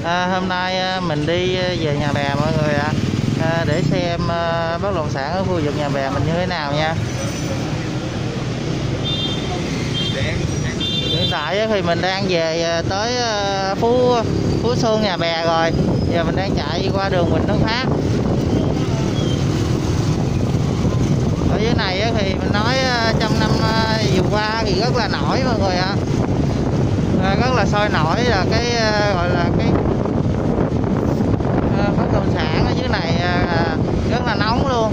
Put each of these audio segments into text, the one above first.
Hôm nay mình đi về Nhà Bè mọi người ạ. Để xem bất động sản ở khu vực Nhà Bè mình như thế nào nha. Hiện tại thì mình đang về tới Phú Xuân Nhà Bè rồi. Giờ mình đang chạy qua đường Huỳnh Tấn Phát. Ở dưới này thì mình nói trong năm vừa qua thì rất là nổi mọi người ạ. Rất là sôi nổi là cái gọi là cái bất động sản ở dưới này rất là nóng luôn.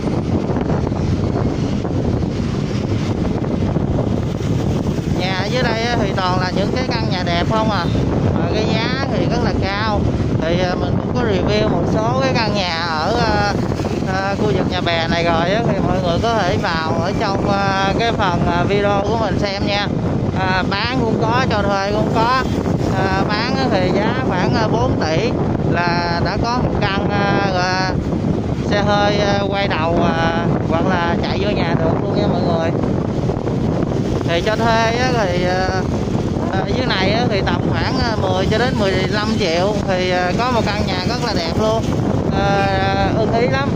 Nhà ở dưới đây thì toàn là những cái căn nhà đẹp không à, mà cái giá thì rất là cao. Thì mình cũng có review một số cái căn nhà ở khu vực Nhà Bè này rồi á, thì mọi người có thể vào ở trong cái phần video của mình xem nha. Bán cũng có, cho thuê cũng có. Bán thì giá khoảng 4 tỷ là đã có một căn xe hơi quay đầu hoặc là chạy vô nhà được luôn nha mọi người. Thì cho thuê thì dưới này thì tầm khoảng 10 cho đến 15 triệu thì có một căn nhà rất là đẹp luôn, ưng ý lắm.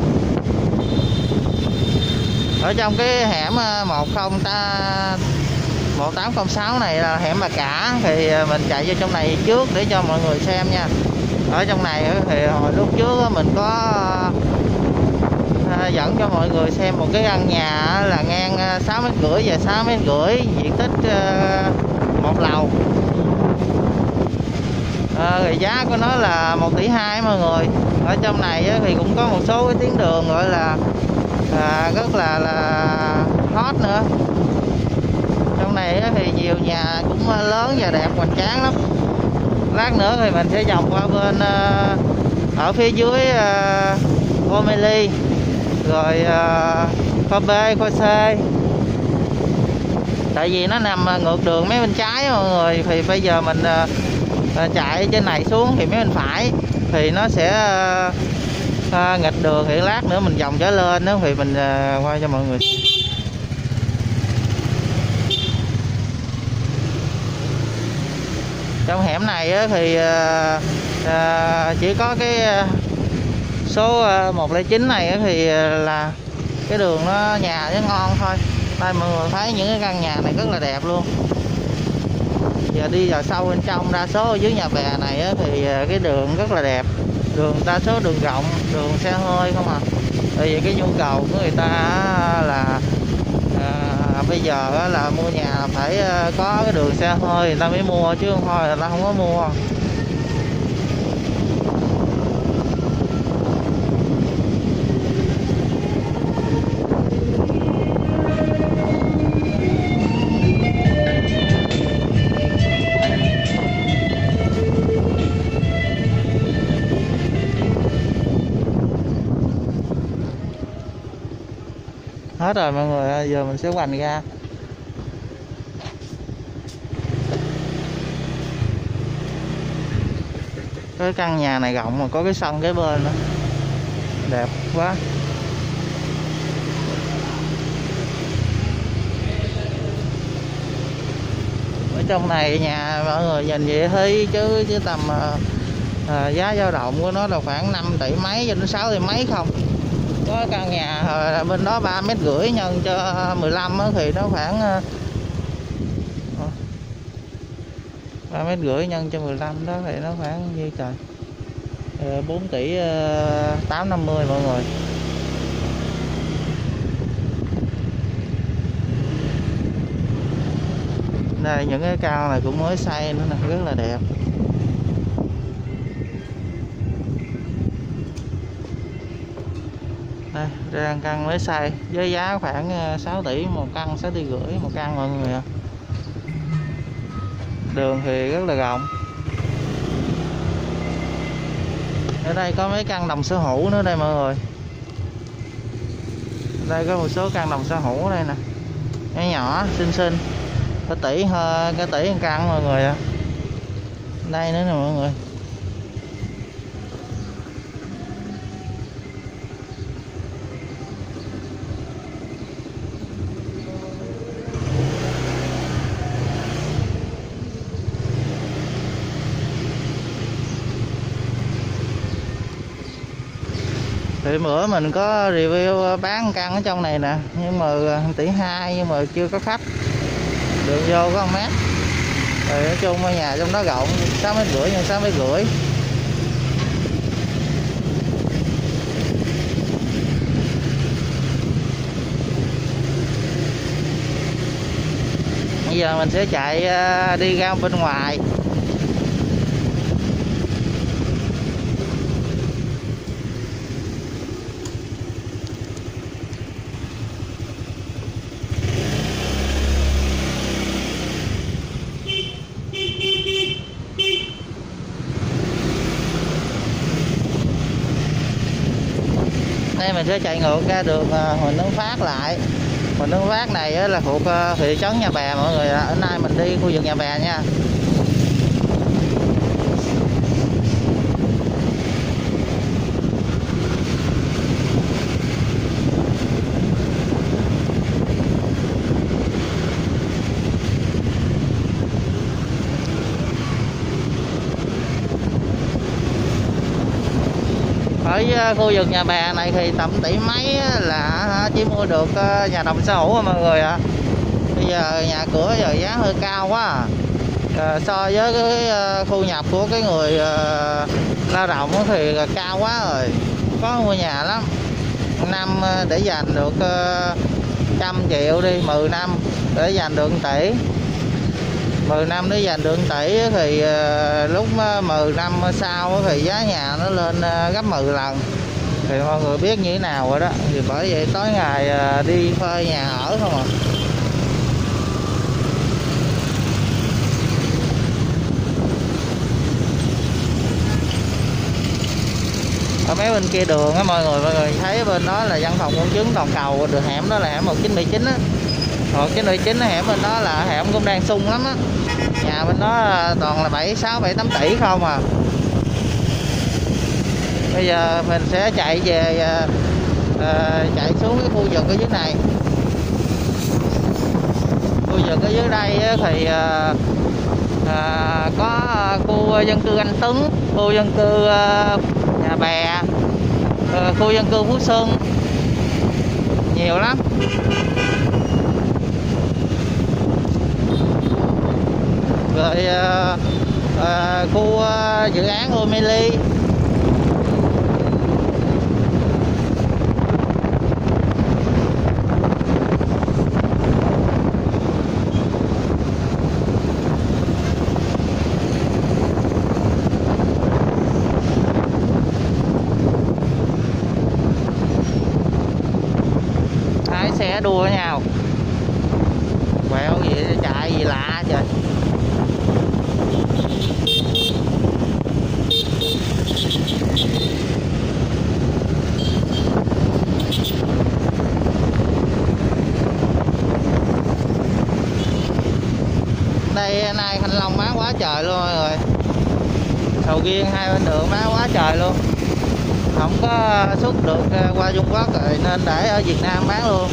Ở trong cái hẻm 1806 này là hẻm Bà Cả, thì mình chạy vô trong này trước để cho mọi người xem nha. Ở trong này thì hồi lúc trước mình có dẫn cho mọi người xem một cái căn nhà là ngang 6,5 mét và 6,5 mét, diện tích một lầu. Thì giá của nó là 1,2 tỷ mọi người. Ở trong này thì cũng có một số cái tuyến đường gọi là rất là hot nữa. Trong này thì nhiều nhà cũng lớn và đẹp hoành tráng lắm. Lát nữa thì mình sẽ vòng qua bên ở phía dưới Omeli, rồi khoa B, khoa C. Tại vì nó nằm ngược đường mấy bên trái mọi người, thì bây giờ mình chạy trên này xuống thì mấy bên phải thì nó sẽ nghịch đường, thì lát nữa mình vòng trở lên đó thì mình qua cho mọi người. Trong hẻm này thì chỉ có cái số 109 này thì là cái đường nó nhà nó ngon thôi. Đây mọi người thấy những cái căn nhà này rất là đẹp luôn. Giờ đi vào sâu bên trong, đa số ở dưới Nhà Bè này thì cái đường rất là đẹp. Đường đa số đường rộng, đường xe hơi không à. Tại vì cái nhu cầu của người ta là bây giờ là mua nhà phải có cái đường xe hơi người ta mới mua, chứ không thôi người ta không có mua. Hết rồi mọi người, giờ mình sẽ hoành ra. Cái căn nhà này rộng mà có cái sân kế bên nữa, đẹp quá. Ở trong này nhà mọi người nhìn vậy thấy chứ tầm giá dao động của nó là khoảng 5 tỷ mấy cho đến 6 tỷ mấy không. Có căn nhà bên đó 3,5 mét nhân cho 15 thì nó khoảng 3,5 mét nhân cho 15 đó thì nó khoảng như trời 4 tỷ 850 mọi người. Đây những cái căn này cũng mới xây nữa nè, rất là đẹp. Đây, đang căn mới xây với giá khoảng 6 tỷ một căn, 6,5 tỷ một căn mọi người ạ. Đường thì rất là rộng. Ở đây có mấy căn đồng sở hữu nữa đây mọi người. Đây có một số căn đồng sở hữu đây nè, nhỏ nhỏ xinh xinh, cả tỷ một căn mọi người ạ. Đây nữa nè mọi người. Thì bữa mình có review bán căn ở trong này nè, nhưng mà 1,2 tỷ nhưng mà chưa có khách. Đường vô có 1 mét. Rồi nói chung nhà trong đó rộng 6,5 mét x 6,5 mét. Bây giờ mình sẽ chạy đi ra bên ngoài. Đây mình sẽ chạy ngược ra đường Huỳnh Tấn Phát lại. Huỳnh Tấn Phát này là thuộc thị trấn Nhà Bè mọi người ạ. Ở nay mình đi khu vực Nhà Bè nha. Ở khu vực Nhà Bè này thì tầm 1 tỷ mấy là chỉ mua được nhà đồng sở hữu mọi người ạ. Bây giờ nhà cửa giờ giá hơi cao quá so với cái thu nhập của cái người lao động thì cao quá rồi, có mua nhà lắm. Năm để dành được 100 triệu đi, 10 năm để dành được 1 tỷ. 10 năm để dành được 1 tỷ thì lúc 10 năm sau thì giá nhà nó lên gấp 10 lần. Thì mọi người biết như thế nào rồi đó. Thì bởi vậy tối ngày đi thuê nhà ở không à. Ở mấy bên kia đường á mọi người thấy bên đó là văn phòng công chứng toàn cầu, đường hẻm đó là hẻm 1979 á. 1979 hẻm bên đó là hẻm cũng đang sung lắm á. Nhà bên đó toàn là 7, 6, 7, 8 tỷ không à. Bây giờ mình sẽ chạy về chạy xuống cái khu vực ở dưới này. Khu vực ở dưới đây thì có khu dân cư Anh Tuấn, khu dân cư Nhà Bè, khu dân cư Phú Xuân, nhiều lắm. Rồi khu dự án Omeli. Hai xe đua với nhau, quẹo gì chạy gì lạ trời. Đây nay Thanh Long bán quá trời luôn mọi người. Sầu riêng hai bên đường bán quá trời luôn. Không có xuất được qua Trung Quốc rồi nên để ở Việt Nam bán luôn.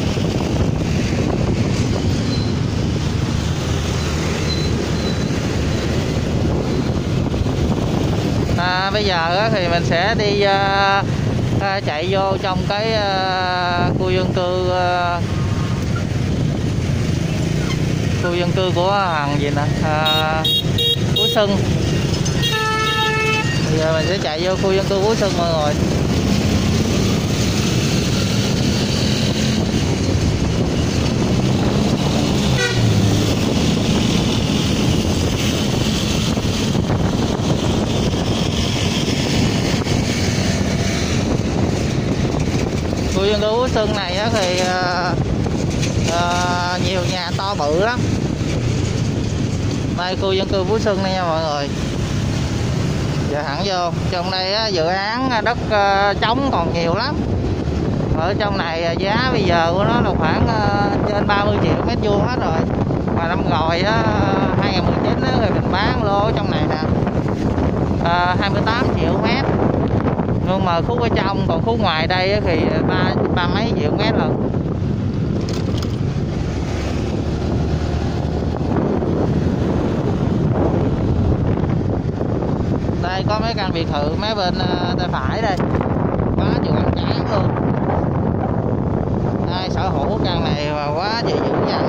Bây giờ thì mình sẽ đi chạy vô trong cái khu dân cư của hàng gì nè, Phú Xuân. Bây giờ mình sẽ chạy vô khu dân cư Phú Xuân mọi người. Khu dân cư Phú Xuân này thì nhiều nhà to bự lắm. Đây khu dân cư Phú Xuân đây nha mọi người. Giờ thẳng vô trong đây dự án đất trống còn nhiều lắm. Ở trong này giá bây giờ của nó là khoảng trên 30 triệu mét vuông hết rồi. Mà năm rồi 2019 rồi mình bán lô ở trong này nè 28 triệu mét. Nhưng mà khúc ở trong, còn khúc ngoài đây thì ba mấy triệu mét lần. Đây có mấy căn biệt thự mấy bên tay phải đây, có nhiều căn luôn. Ai sở hữu căn này mà quá dễ dữ dằn.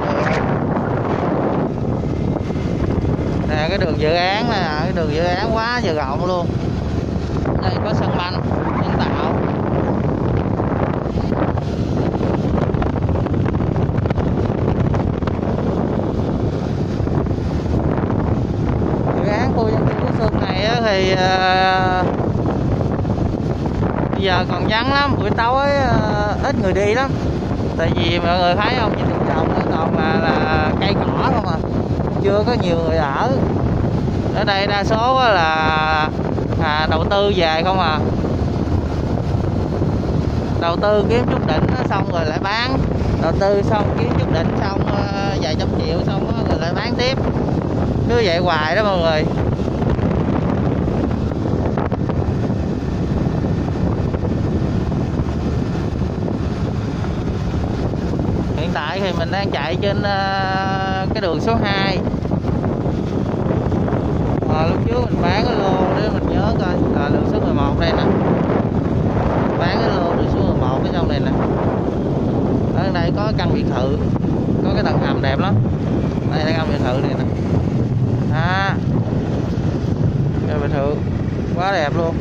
Nè cái đường dự án nè, cái đường dự án quá trời rộng luôn. Đây có sân banh nhân tạo. Dự án khu dân cư Phú Xuân này thì bây giờ còn vắng lắm, buổi tối ít người đi lắm. Tại vì mọi người thấy không, trên đường vòng nó còn là cây cỏ không à, chưa có nhiều người ở. Ở đây đa số là đầu tư về không à, đầu tư kiếm chút đỉnh xong rồi lại bán, đầu tư xong kiếm chút đỉnh xong vài trăm triệu xong rồi lại bán tiếp, cứ vậy hoài đó mọi người. Hiện tại thì mình đang chạy trên cái đường số 2. Lúc trước mình bán cái lô để mình nhớ coi, đường số 11 đây nè, bán cái lô đường số 11 ở trong này nè. Ở đây có căn biệt thự, có cái tầng hầm đẹp lắm. Đây là căn biệt thự này nè, căn biệt thự quá đẹp luôn.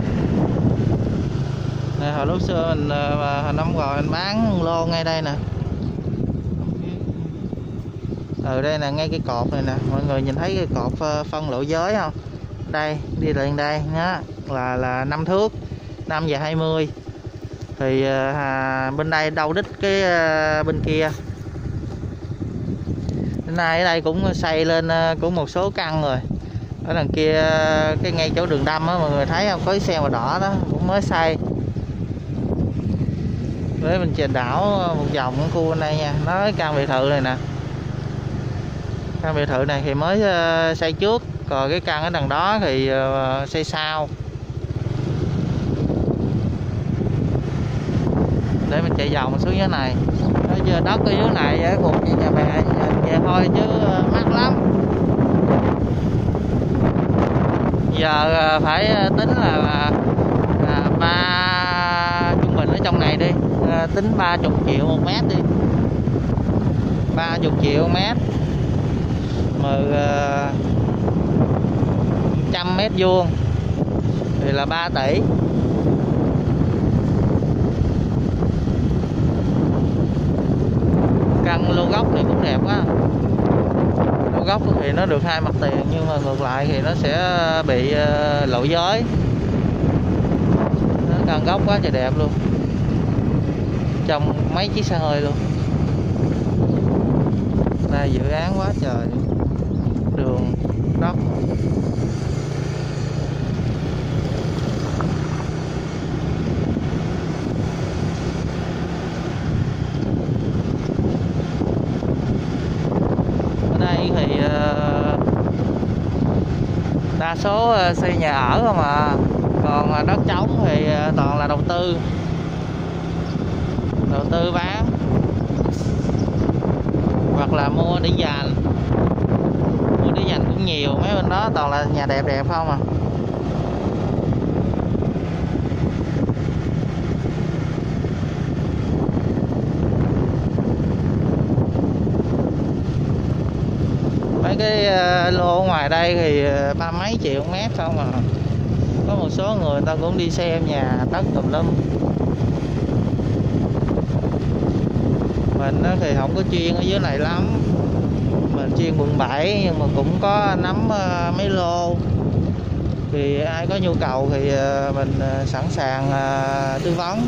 Này, hồi lúc xưa mình hồi năm rồi mình bán lô ngay đây nè. Đây nè, ngay cái cột này nè, mọi người nhìn thấy cái cột phân lộ giới không? Đây, đi lên đây nhá, là 5 thước, 5 và 20. Thì bên đây đâu đích cái bên kia. Đến nay ở đây cũng xây lên cũng một số căn rồi. Ở đằng kia cái ngay chỗ đường đâm á, mọi người thấy không, có cái xe màu đỏ đó cũng mới xây. Để mình chèn đảo một vòng khu bên đây nha. Nó cái căn biệt thự này nè. Căn biệt thự này thì mới xây trước, còn cái căn ở đằng đó thì xây sau. Để mình chạy vòng xuống dưới này. Bây giờ đất ở dưới này với cục nhà bè về thôi chứ mắc lắm. Giờ phải tính là trung bình ở trong này đi, tính 30 triệu một mét đi, 30 triệu một mét mà 100 mét vuông thì là 3 tỷ. Căn lô gốc này cũng đẹp quá. Lô gốc thì nó được 2 mặt tiền, nhưng mà ngược lại thì nó sẽ bị lộ giới. Nó căn gốc quá trời đẹp luôn, trồng mấy chiếc xe hơi luôn. Đây dự án quá trời, đường đất. Ở đây thì đa số xây nhà ở không à, còn đất trống thì toàn là đầu tư bán hoặc là mua để dành. Mua để dành cũng nhiều, mấy bên đó toàn là nhà đẹp đẹp không à. Mấy cái lô ngoài đây thì 30 mấy triệu mét không à. Có một số người ta cũng đi xem nhà đất tùm lum. Mình thì không có chuyên ở dưới này lắm, mình chuyên quận 7 nhưng mà cũng có nắm mấy lô. Thì ai có nhu cầu thì mình sẵn sàng tư vấn.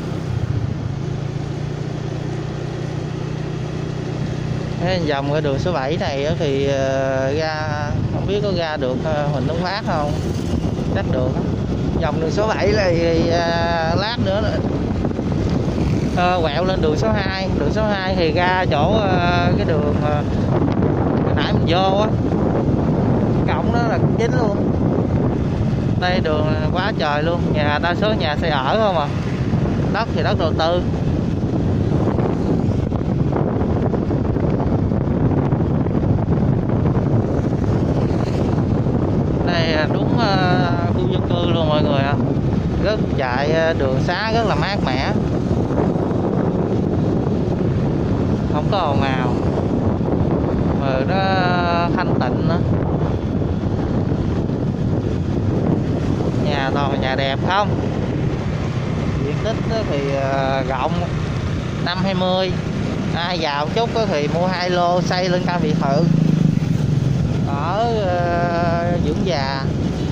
Thế vòng cái đường số 7 này thì ra không biết có ra được Huỳnh Tấn Phát không, chắc được. Vòng đường số 7 này thì lát nữa quẹo lên đường số 2. Đường số 2 thì ra chỗ cái đường hồi nãy mình vô á, cổng đó là chính luôn. Đây đường quá trời luôn, nhà đa số nhà xây ở không à, đất thì đất đầu tư. Đây đúng khu dân cư luôn mọi người ạ. rất chạy đường xá rất là mát mẻ, không có ồn ào mà nó thanh tịnh nữa. Nhà toàn là nhà đẹp không, diện tích thì rộng 5-20, ai giàu chút thì mua 2 lô xây lên căn biệt thự ở dưỡng già.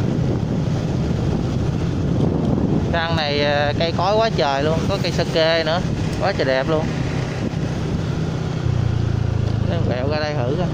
Căn này cây cối quá trời luôn, có cây sơ kê nữa, quá trời đẹp luôn. Nếu bẹo ra đây thử coi.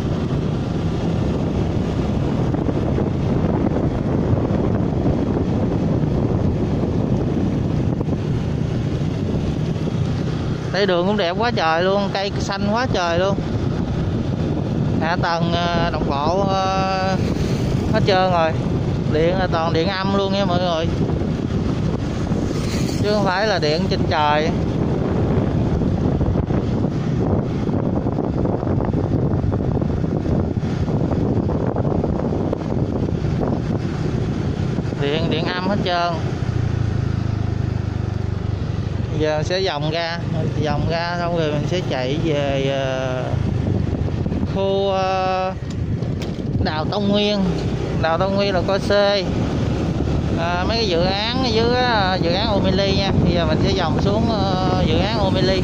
Đây đường cũng đẹp quá trời luôn, cây xanh quá trời luôn. Hạ tầng đồng bộ hết trơn rồi. Điện là toàn điện âm luôn nha mọi người, chứ không phải là điện trên trời. Điện âm hết trơn. Giờ mình sẽ vòng ra xong rồi mình sẽ chạy về khu đào Tông Nguyên. Đào Tông Nguyên là coi xe mấy cái dự án dưới dự án Omili nha. Bây giờ mình sẽ vòng xuống dự án Omili.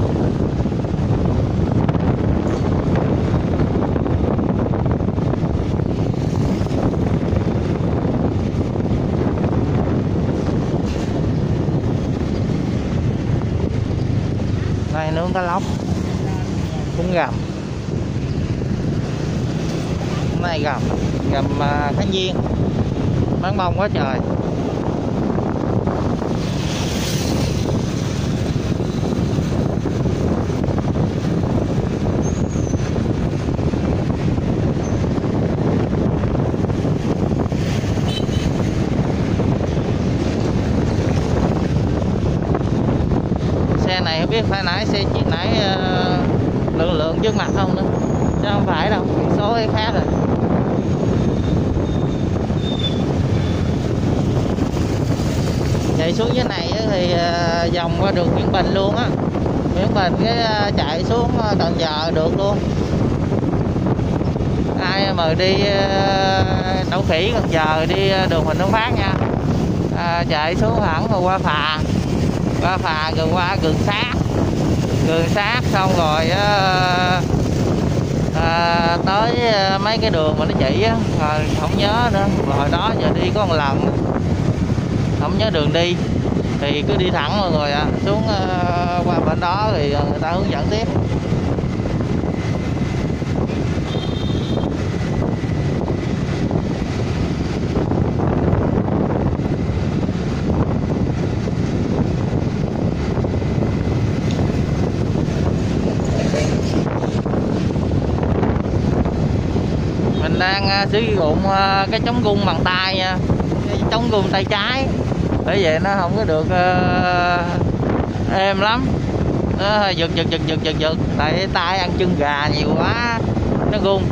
Đây nướng cá lóc cũng gầm. Hôm nay gầm Thái Nhiên bán bông quá trời. Xe này không biết phải nãy xe chiếc nãy lượng trước mặt không nữa, chứ không phải đâu, số ấy khác rồi. Chạy xuống dưới này thì vòng qua đường Nguyễn Bình luôn á, Nguyễn Bình cái chạy xuống Cần Giờ được luôn. Ai mà đi Đậu Khỉ Cần Giờ đi đường Huỳnh Tấn Phát nha, chạy xuống hẳn rồi qua phà rồi qua Gường Sát xong rồi tới mấy cái đường mà nó chỉ á, rồi không nhớ nữa, hồi đó giờ đi có một lần không nhớ đường đi thì cứ đi thẳng mọi người ạ, xuống qua bên đó thì người ta hướng dẫn tiếp. Mình đang sử dụng cái chống rung bằng tay nha, cái chống rung tay trái, bởi vậy nó không có được êm lắm, nó hơi giật tại tay ăn chân gà nhiều quá nó rung.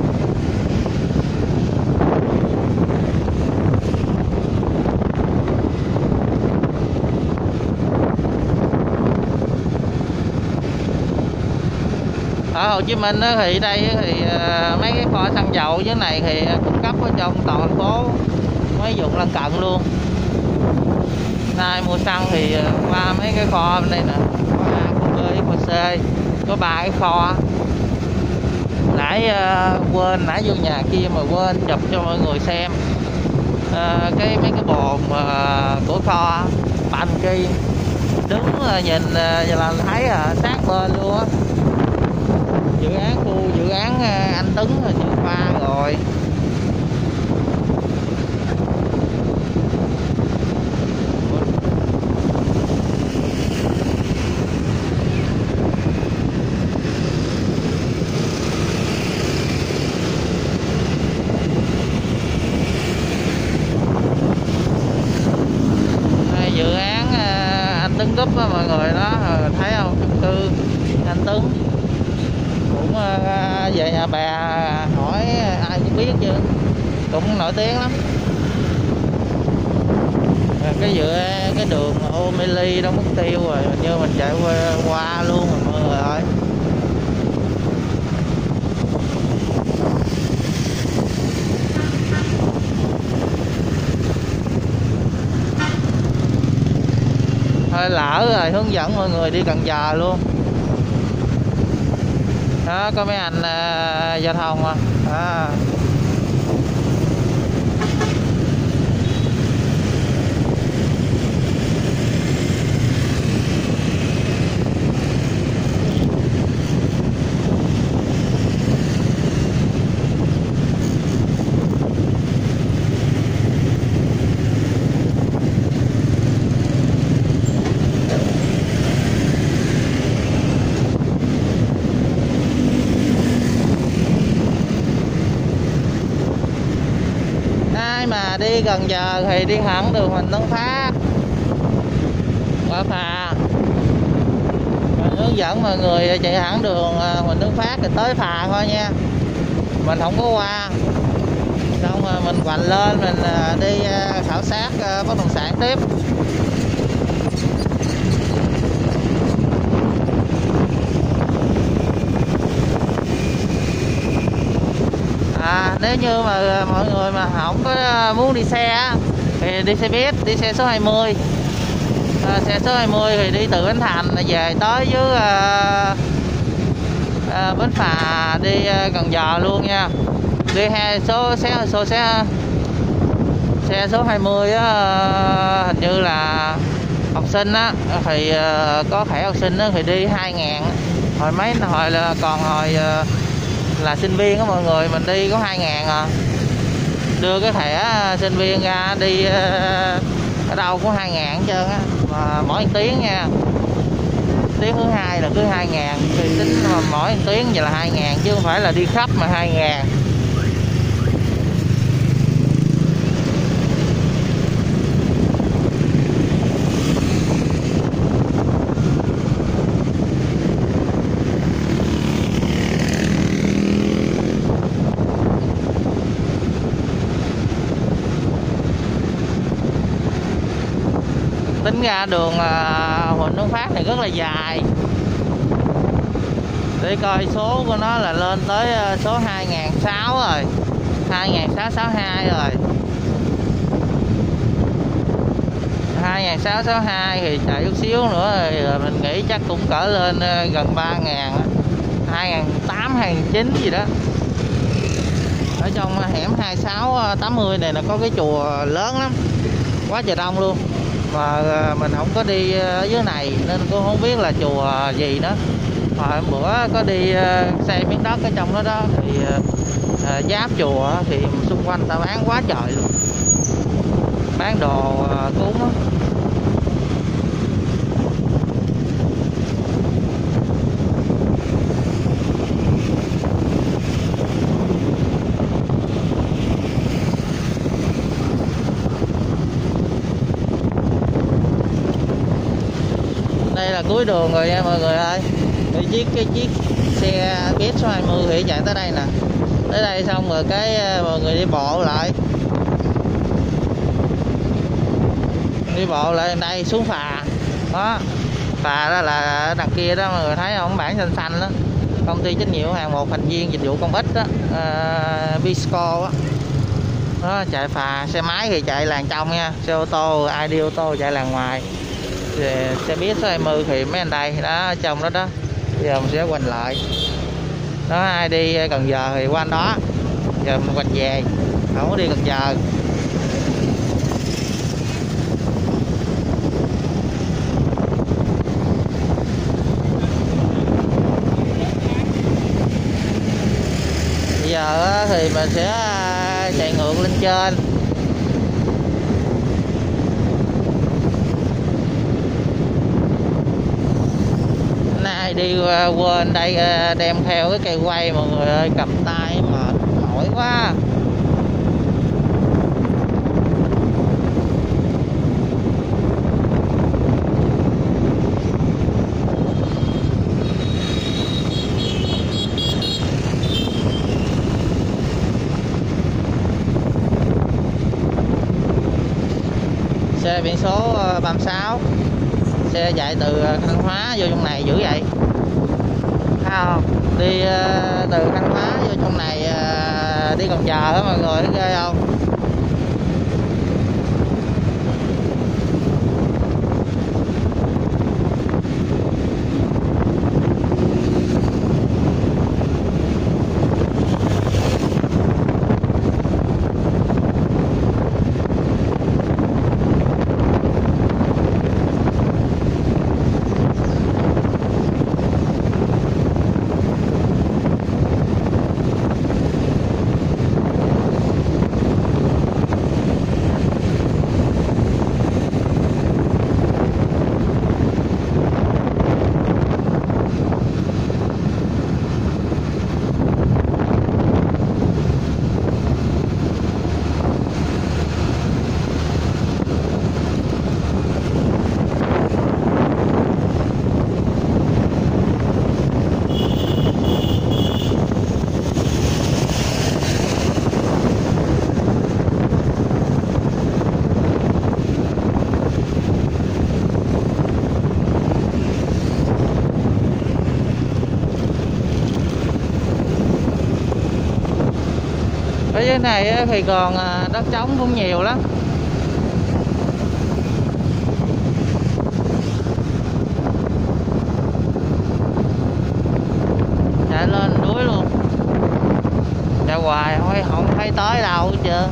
Ở Hồ Chí Minh thì đây thì mấy cái kho xăng dầu dưới này thì cung cấp ở trong toàn thành phố, mấy vùng lân cận luôn. Nay mua xăng thì qua mấy cái kho bên đây nè, kho A, kho B, kho C, có 3 cái kho. Nãy nãy vô nhà kia mà quên chụp cho mọi người xem mấy cái bồn của kho Bành Kỳ, đứng nhìn là thấy sát bên luôn á. Dự án anh Tấn là chưa qua rồi. Dự án anh Tấn Group á mọi người đó, thấy không, chung cư anh Tấn cũng về nhà bè hỏi ai cũng biết chứ, cũng nổi tiếng lắm. cái đường Ô Mê Ly đó mất tiêu rồi, như mình chạy qua luôn rồi mọi người ơi. Thôi lỡ rồi, hướng dẫn mọi người đi Cần Giờ luôn đó, có mấy anh giao thông à. Mà đi Cần Giờ thì đi thẳng đường Huỳnh Tấn Phát qua phà. Mình hướng dẫn mọi người chạy thẳng đường Huỳnh Tấn Phát thì tới phà thôi nha, mình không có qua. Xong rồi mình quành lên mình đi khảo sát bất động sản tiếp. Nếu như mà mọi người mà không có muốn đi xe thì đi xe buýt, đi xe số 20. Xe số 20 thì đi từ Bến Thành về tới dưới bến phà đi Cần Giờ luôn nha. Đi xe số 20 á, hình như là học sinh á thì có thẻ học sinh á thì đi 2.000. Hồi là còn hồi là sinh viên á mọi người, mình đi có 2.000 à. Đưa cái thẻ sinh viên ra đi ở đâu có 2.000 hết trơn á, mà mỗi tiếng nha. Tiếng thứ hai là cứ 2.000, thì tính mà mỗi tiếng vậy là 2.000 chứ không phải là đi khắp mà 2.000. Tính ra đường Huỳnh Tấn Phát thì rất là dài. Để coi số của nó là lên tới số 2.600 rồi, 2.662 rồi. 2.662 thì chạy chút xíu nữa thì mình nghĩ chắc cũng cỡ lên gần 3.000, 2.800, 2.900 gì đó. Ở trong hẻm 2680 này là có cái chùa lớn lắm, quá trời đông luôn. Mà mình không có đi ở dưới này nên cũng không biết là chùa gì đó. Hồi bữa có đi xe miếng đất ở trong đó đó thì giáp chùa thì xung quanh ta bán quá trời luôn, bán đồ cúng á. Đây là cuối đường rồi nha mọi người ơi. Cái chiếc xe buýt số 20 thì chạy tới đây nè. Tới đây xong rồi cái mọi người đi bộ lại. Đi bộ lại đây xuống phà. Đó. Phà đó là đằng kia đó mọi người thấy không, bảng xanh xanh đó. Công ty trách nhiệm hữu hạn một thành viên dịch vụ công ích đó, Bisco á. Đó, chạy phà, xe máy thì chạy làn trong nha, xe ô tô, ID ô tô chạy làn ngoài. Xe buýt số 20 thì mấy anh đây đó, trong đó đó. Bây giờ mình sẽ quanh lại đó, ai đi Cần Giờ thì qua anh đó, giờ mình quanh về, không có đi Cần Giờ. Bây giờ thì mình sẽ chạy ngược lên trên. Nay đi quên đây đem theo cái cây quay mọi người ơi, cầm tay mệt mỏi quá. Xe biển số 36, xe chạy từ Thanh Hóa vô trong này dữ vậy. Thấy không? Đi từ Thanh Hóa vô trong này đi Cần Giờ á mọi người, thấy ghê không? Ở dưới này thì còn đất trống cũng nhiều lắm. Chạy lên đuối luôn, chạy hoài không thấy tới đâu hết trơn.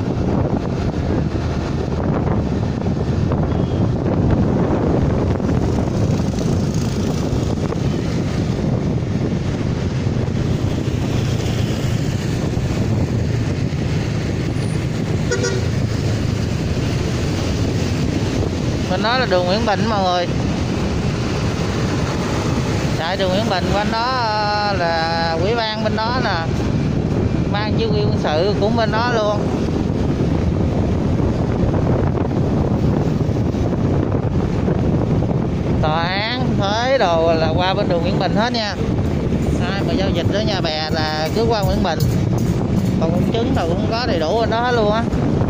Bên đó là đường Nguyễn Bình mọi người. Chạy đường Nguyễn Bình bên đó là ủy ban bên đó nè, ban chỉ huy quân sự cũng bên đó luôn. Tòa án thuế đồ là qua bên đường Nguyễn Bình hết nha. Ai mà giao dịch ở Nhà Bè là cứ qua Nguyễn Bình, còn công chứng nào cũng có đầy đủ bên đó hết luôn á.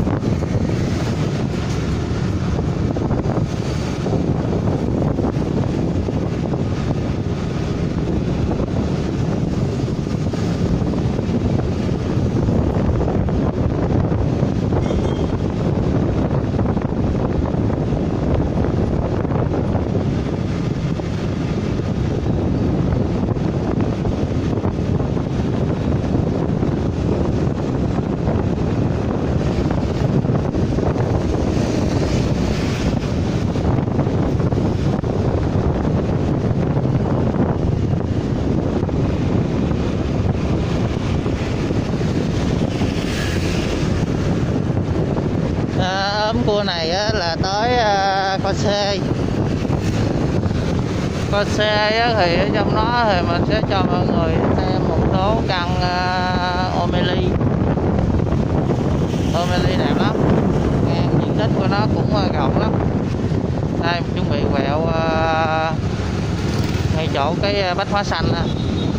Cua này là tới kho xe. Kho xe thì ở trong đó thì mình sẽ cho mọi người xem một số căn Omelie. Omelie đẹp lắm, diện tích của nó cũng rộng lắm. Đây mình chuẩn bị quẹo ngay chỗ cái bách hóa xanh nè.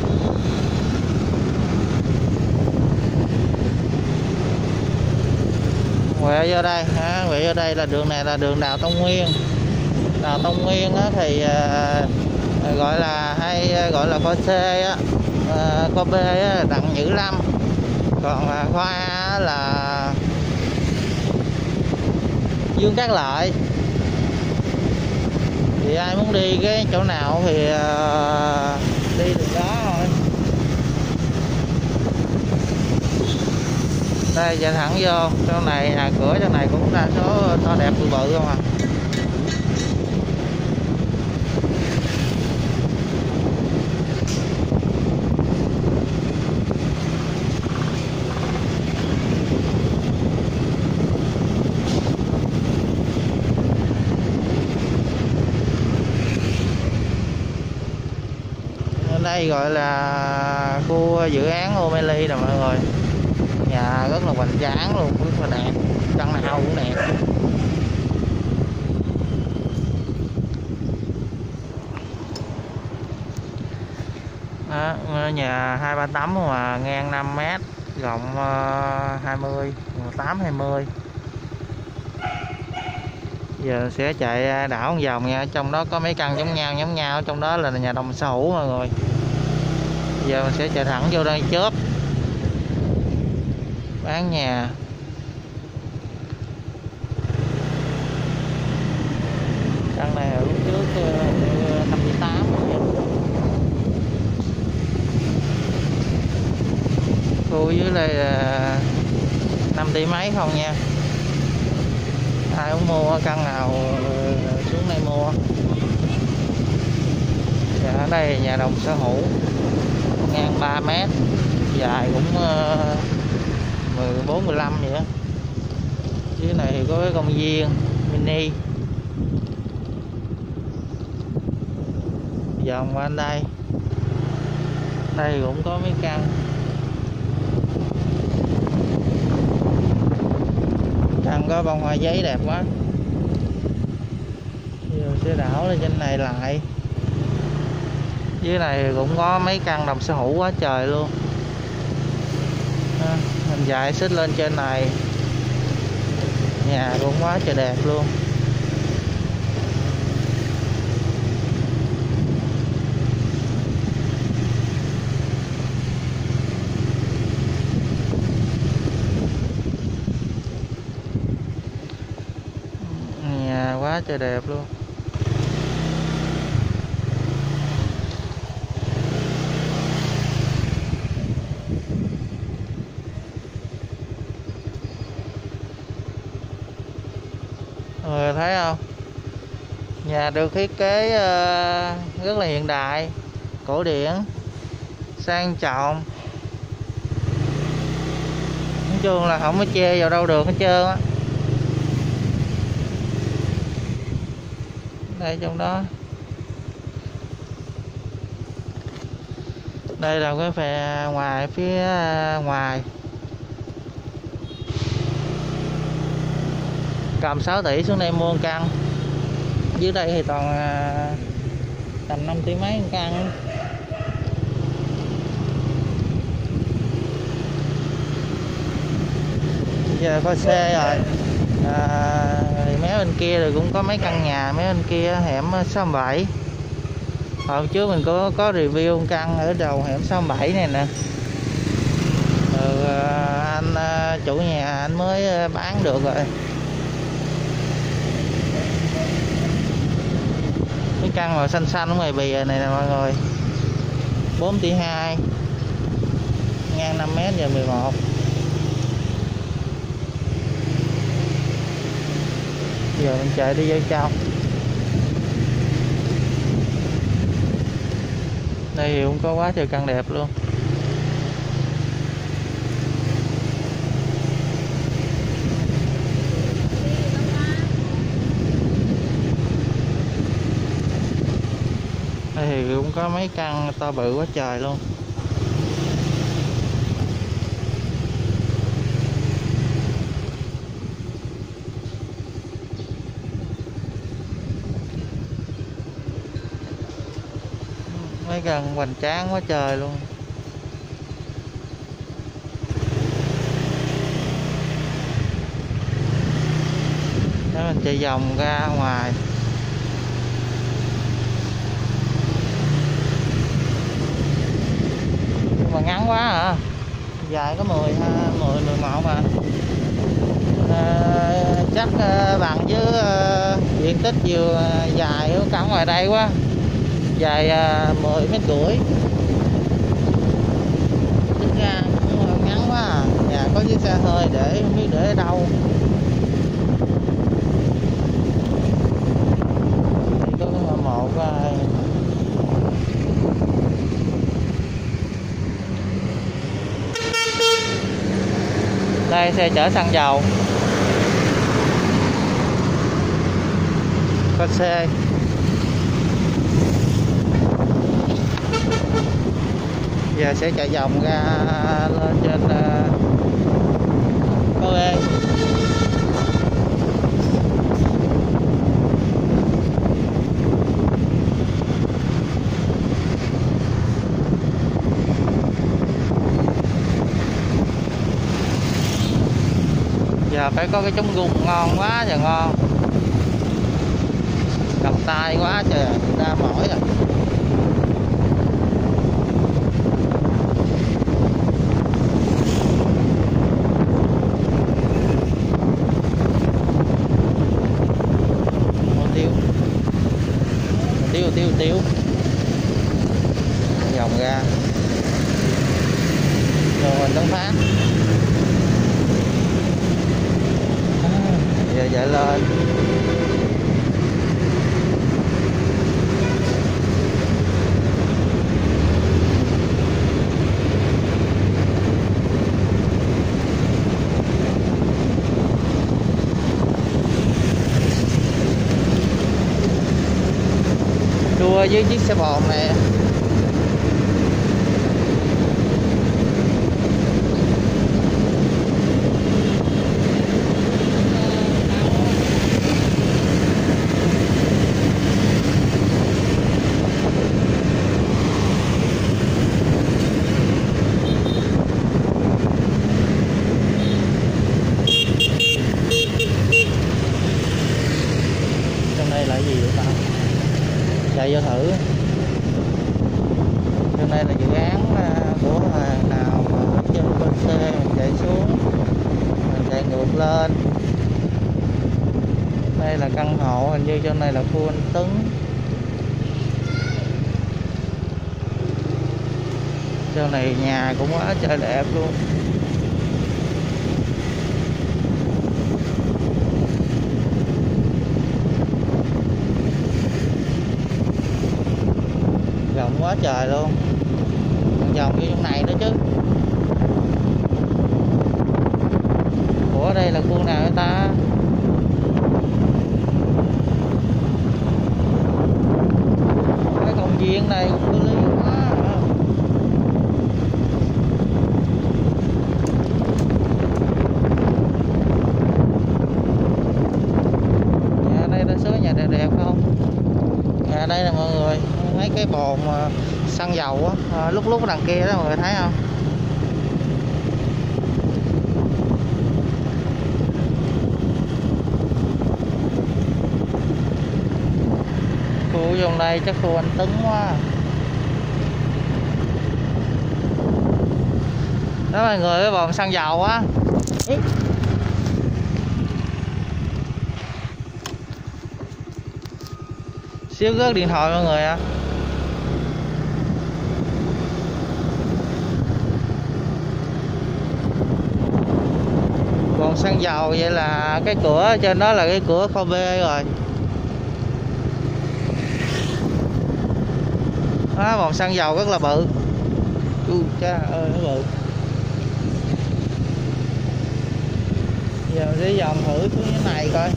Quẹo vô đây, quẹo vô đây là đường này là đường Đào Tông Nguyên. Đào Tông Nguyên thì gọi là hay gọi là kho C á, kho B á, Đặng Nhữ Lâm, còn kho A là Dương Cát Lợi. Thì ai muốn đi cái chỗ nào thì đi đường đó thôi. Đây chạy thẳng vô chỗ này, nhà cửa chỗ này cũng đa số to đẹp bự bự không à. Đây gọi là khu dự án Omelie nè mọi người. Nhà rất là hoành tráng luôn, rất là đẹp, căn nào cũng đẹp. Đó, nhà 2-3 tấm mà ngang 5 m, rộng 20, 8-20. Giờ sẽ chạy đảo một vòng nha, trong đó có mấy căn giống nhau, trong đó là nhà đồng sở hữu mọi người. Giờ mình sẽ chạy thẳng vô đây chớp bán nhà. Căn này ở lúc trước 58 khu dưới đây là 5 tỷ mấy không nha. Ai muốn mua căn nào xuống đây mua. Và ở đây nhà đồng sở hữu ngang 3 mét, dài cũng 14-15 vậy đó. Dưới này thì có cái công viên mini. Vòng qua đây, đây cũng có mấy căn. Căn có bông hoa giấy đẹp quá. Giờ sẽ đảo lên trên này lại. Dưới này cũng có mấy căn đồng sở hữu quá trời luôn. Mình chạy xích lên trên này, nhà cũng quá trời đẹp luôn. Nhà quá trời đẹp luôn. Mọi người thấy không? Nhà được thiết kế rất là hiện đại, cổ điển, sang trọng. Nói chung là không có chê vào đâu được hết trơn á. Đây trong đó. Đây là cái phè ngoài phía ngoài. Cầm 6 tỷ xuống đây mua một căn. Dưới đây thì toàn tầm 5 tỷ mấy một căn. Giờ có xe rồi. Mấy bên kia rồi cũng có mấy căn nhà, mấy bên kia hẻm 67. Hôm trước mình có review một căn ở đầu hẻm 67 này nè. Anh chủ nhà anh mới bán được rồi. Cái căn màu xanh xanh ở ngoài bìa này nè mọi người, 4 tỷ 2, ngang 5 mét và 11. Giờ mình chạy đi vô trong. Đây thì cũng có quá trời căn đẹp luôn. Đây thì cũng có mấy căn to bự quá trời luôn. Mấy căn hoành tráng quá trời luôn. Đó, mình chạy vòng ra ngoài. Mà ngắn quá hả? Dài có 11 mà. Chắc bằng với diện tích chiều dài của căn ngoài đây quá. Dài 10,5 mét. Tính ra cũng ngắn quá à. Nhà có chiếc xe hơi để không biết để ở đâu. Có cái một đây xe chở xăng dầu. Có xe. Giờ sẽ chạy vòng ra lên trên Cô Ê. Giờ phải có cái trống gung ngon quá trời ngon. cầm tay quá trời, người ta mỏi rồi. Tiêu vòng ra rồi mình tấn phát giờ chạy lên đua với chiếc xe bồn này. Trong đây là cái gì vậy ta? Chạy vô thử. Trong đây là dự án của hàng nào mà bước trên bên xe mình chạy xuống, mình chạy ngược lên. Đây là căn hộ, hình như trong này là khu anh Tuấn. Trong này nhà cũng quá trời đẹp luôn. Rộng quá trời luôn, còn vòng vô trong này nữa chứ. Ủa đây là khu nào vậy ta? Cái công viên này cũng có lý quá. Nhà đây đa số nhà đẹp đẹp không? Nhà đây là mọi người mấy cái bồn xăng dầu á, lúc lúc đằng kia đó mọi người thấy không? Khu trong đây chắc khu anh Tuấn quá. Đó mọi người, cái bồn xăng dầu á. Xíu rớt điện thoại mọi người ạ. Bồn xăng dầu vậy là cái cửa trên đó là cái cửa kho B rồi. Đó, bồn xăng dầu rất là bự. Cha ơi nó bự. Giờ mình sẽ vòng thử xuống cái này coi.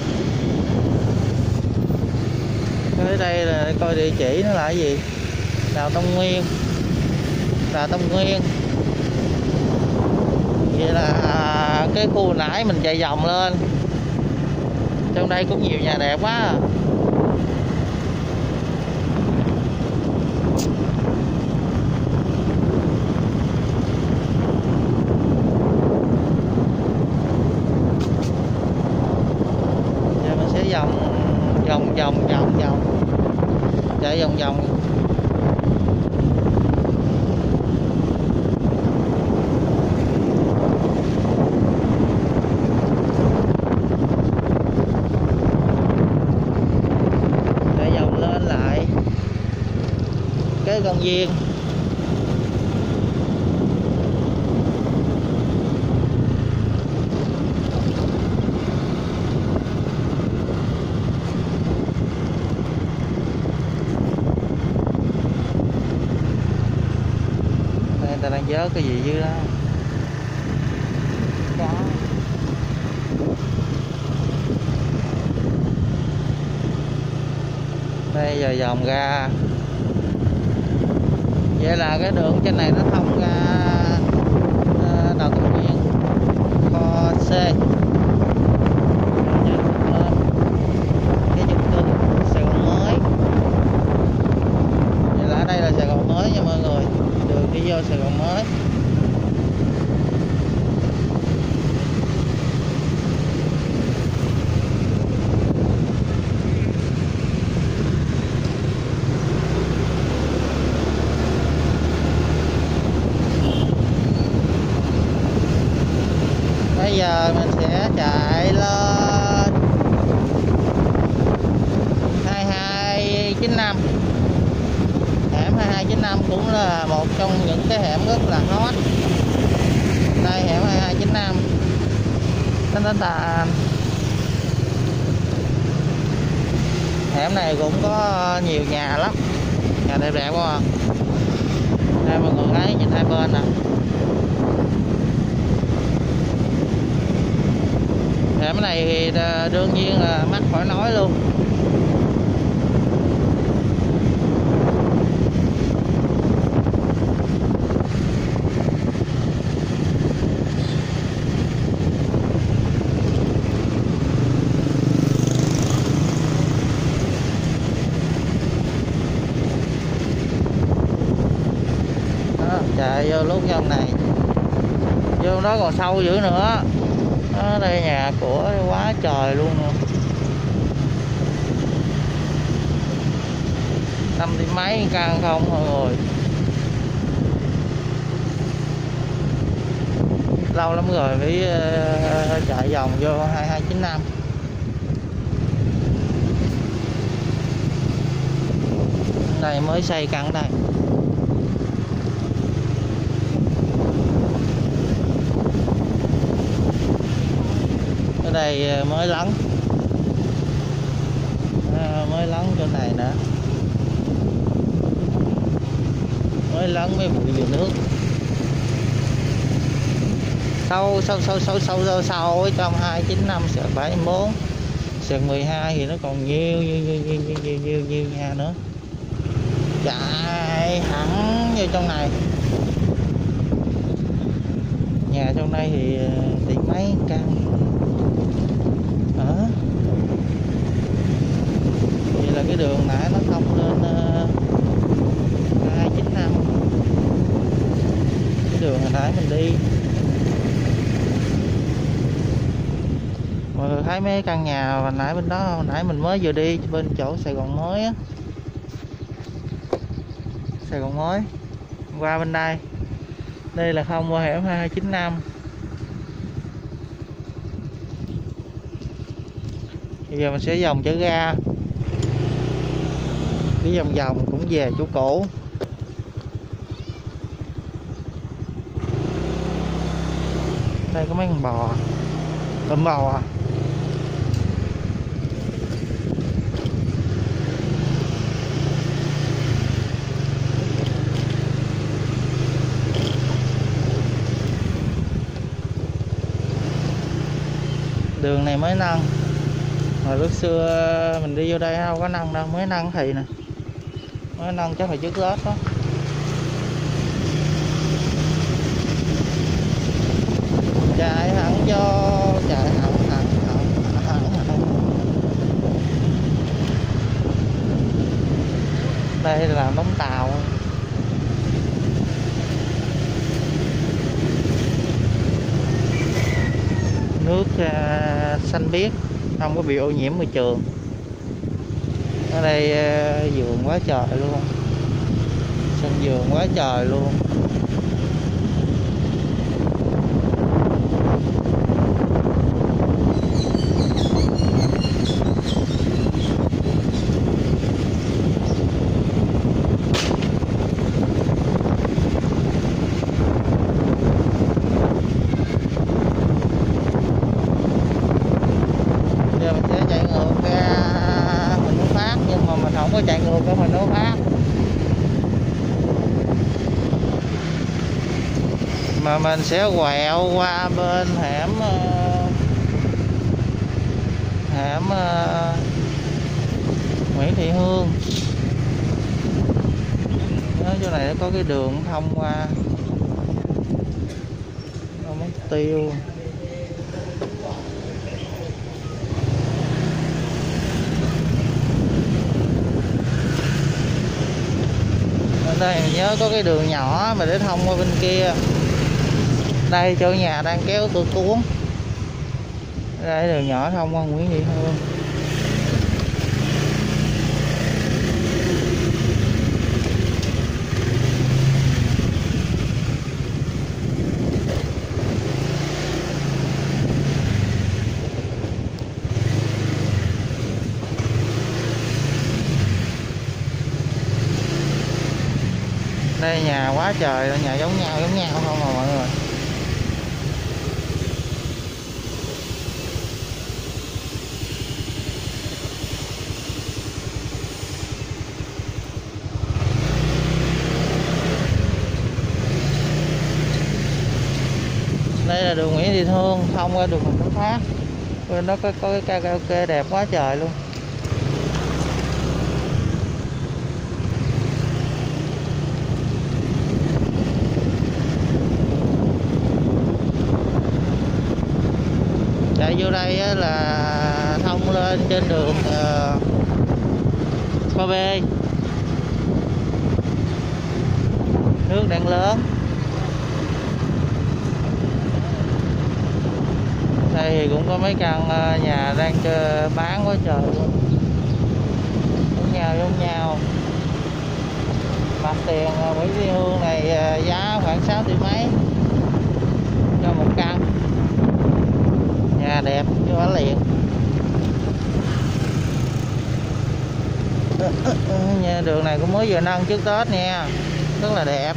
Tới đây là coi địa chỉ nó là cái gì. Đào Tông Nguyên. Đào Tông Nguyên. Vậy là cái khu nãy mình chạy vòng lên. Trong đây cũng nhiều nhà đẹp quá à. Giờ mình sẽ vòng chạy vòng vòng. Cái công viên đây, người ta đang vớt cái gì dưới đó. Có. Đây giờ vòng ra. Vậy là cái đường trên này nó thông ra Đào Tông Nguyên, kho C, cái chung cư Sài Gòn mới. Vậy là ở đây là Sài Gòn mới nha mọi người, đường đi vô Sài Gòn mới. giờ mình sẽ chạy lên 2295. Hẻm 2295 cũng là một trong những cái hẻm rất là hot. Đây hẻm 2295. Hẻm này cũng có nhiều nhà lắm, nhà đẹp đẹp quá à. Đây mọi người thấy nhìn hai bên nè. Hẻm này thì đương nhiên là mắc khỏi nói luôn. Chạy vô lúc trong này, vô đó còn sâu dữ nữa. Đó, đây nhà của quá trời luôn nè. 50 mấy căn không thôi rồi. Lâu lắm rồi mới chạy vòng vô 2295. Đây mới xây căn đây. Ở đây mới lấn, mới lấn chỗ này nữa, mới lấn mấy bụi dừa nước. Sâu ở trong 295 sợi 74 sợi 12 thì nó còn nhiều nhà nữa. Chạy hẳn vô trong này. Nhà trong đây thì mấy căn. Vậy là cái đường nãy nó thông lên 295. Cái đường hồi nãy mình đi. Mọi người thấy mấy căn nhà hồi nãy bên đó, hồi nãy mình mới vừa đi bên chỗ Sài Gòn mới á. Sài Gòn mới qua bên đây. Đây là không qua hẻm 2295. Bây giờ mình sẽ vòng trở ra, đi vòng vòng cũng về chỗ cũ. Đây có mấy con bò, tôm bò à. Đường này mới nâng. Hồi lúc xưa mình đi vô đây đâu có nâng đâu, mới nâng thì nè. Mới nâng chắc phải trước Tết đó. Chạy hẳn cho, chạy hẳn. Đây là đóng tàu. Nước xanh biếc, không có bị ô nhiễm môi trường. Ở đây vườn quá trời luôn, sân vườn quá trời luôn. Không có chạy ngược ở mình nó khác, mà mình sẽ quẹo qua bên hẻm Nguyễn Thị Hương. Ở chỗ này nó có cái đường thông qua Mất Tiêu. Đây mình nhớ có cái đường nhỏ mà để thông qua bên kia. Đây chỗ nhà đang kéo tôi cuốn. Đây đường nhỏ thông qua Nguyễn Thị Hương. Đây nhà quá trời, nhà giống nhau không mà mọi người. Đây là đường Nguyễn Thị Thương thông qua đường Huỳnh Tấn Phát. Bên đó có cái karaoke đẹp quá trời luôn. Chạy vô đây là thông lên trên đường Kho B. Nước đang lớn. Đây thì cũng có mấy căn nhà đang bán quá trời luôn. Giống nhau. Mặt tiền Nguyễn Thị Hương này giá khoảng 6 tỷ mấy cho một căn. Nhà đẹp chứ quá liền. Đường này cũng mới vừa nâng trước Tết nha, rất là đẹp.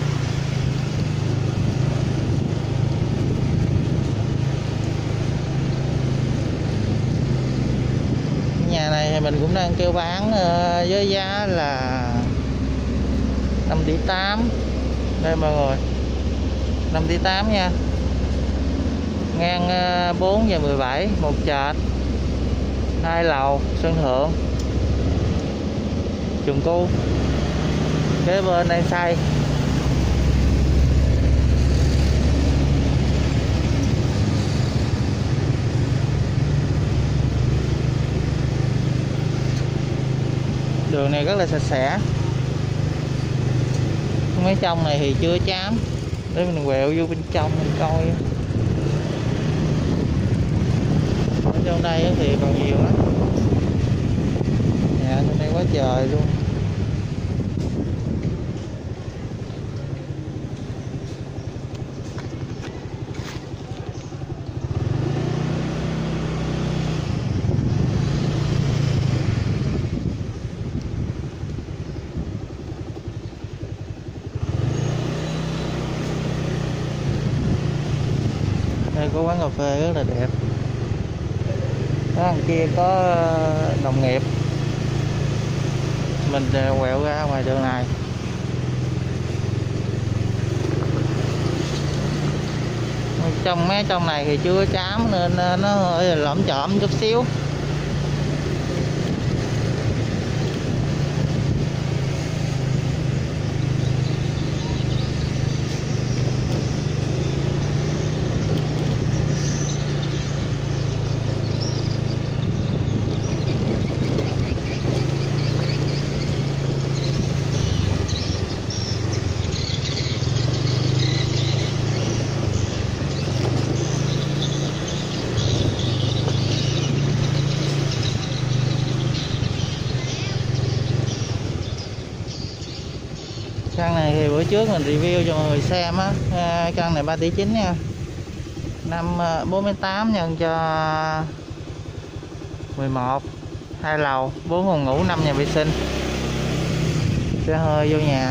Nhà này thì mình cũng đang kêu bán với giá là 5,8 tỷ. Đây mọi người, 5,8 tỷ nha. Ngang 4 và 17, một trệt, 2 lầu, sân thượng, trường cu. Kế bên đang xây. Đường này rất là sạch sẽ. Mấy trong này thì chưa chám, để mình quẹo vô bên trong mình coi. Ở trong đây thì còn nhiều lắm. Nhà trong đây quá trời luôn. Đây có quán cà phê rất là đẹp. Đó, đằng kia có đồng nghiệp. Mình quẹo ra ngoài đường này. Mấy trong này thì chưa chám nên nó hơi lởm chởm chút xíu. Căn này thì bữa trước mình review cho mọi người xem á, căn này 3,9 tỷ nha. 48 nhân cho 11, 2 lầu, 4 phòng ngủ, 5 nhà vệ sinh. Xe hơi vô nhà.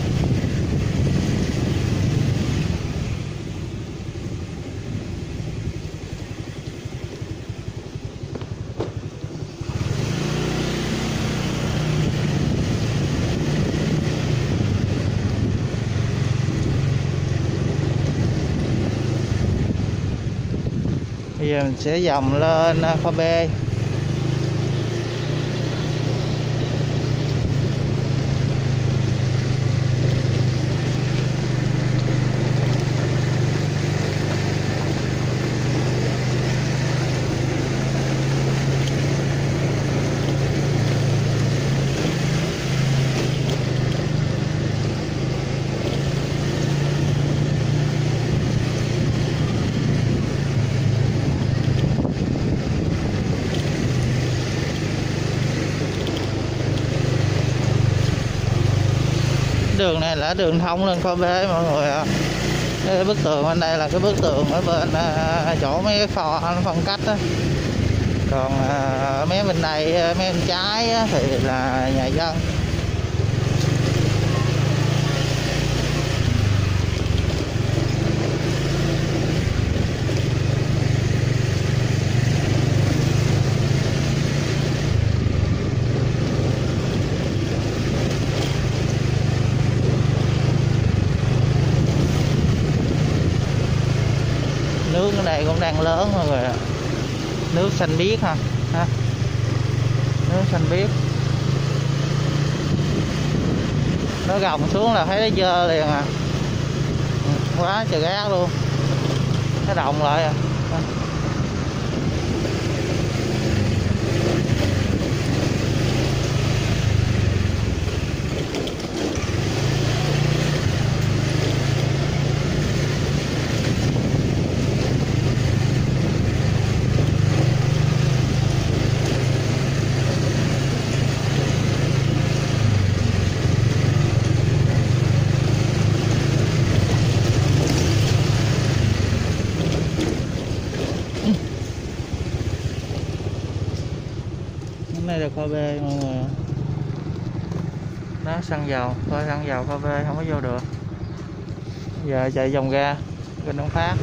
Bây giờ mình sẽ vòng lên Kho B. Đường này là đường thông lên Kho B mọi người ạ. Cái bức tường bên đây là cái bức tường ở bên chỗ mấy cái kho nó phân cách á. Còn mấy bên đây, mấy bên trái thì là nhà dân. đây cũng đang lớn mọi người ạ. Nước xanh biếc ha, nước xanh biếc, nó gồng xuống là thấy nó dơ liền à, quá trời gác luôn, nó đồng lại à. Đây là kho bê mọi người, đó xăng dầu, coi xăng dầu kho bê không có vô được, giờ chạy vòng ra bên Đông Phát.